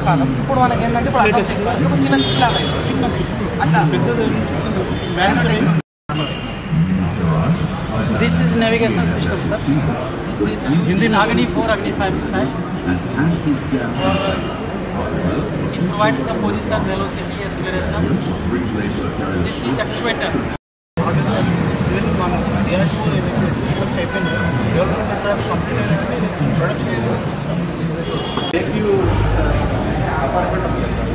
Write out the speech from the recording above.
పాతకాలం. ఇప్పుడు మనకి ఏంటంటే చిన్న అట్లా. This is navigation system, sir. This is Agni 4, Agni 5 missile. It provides the position, velocity, acceleration. This is actuator. If you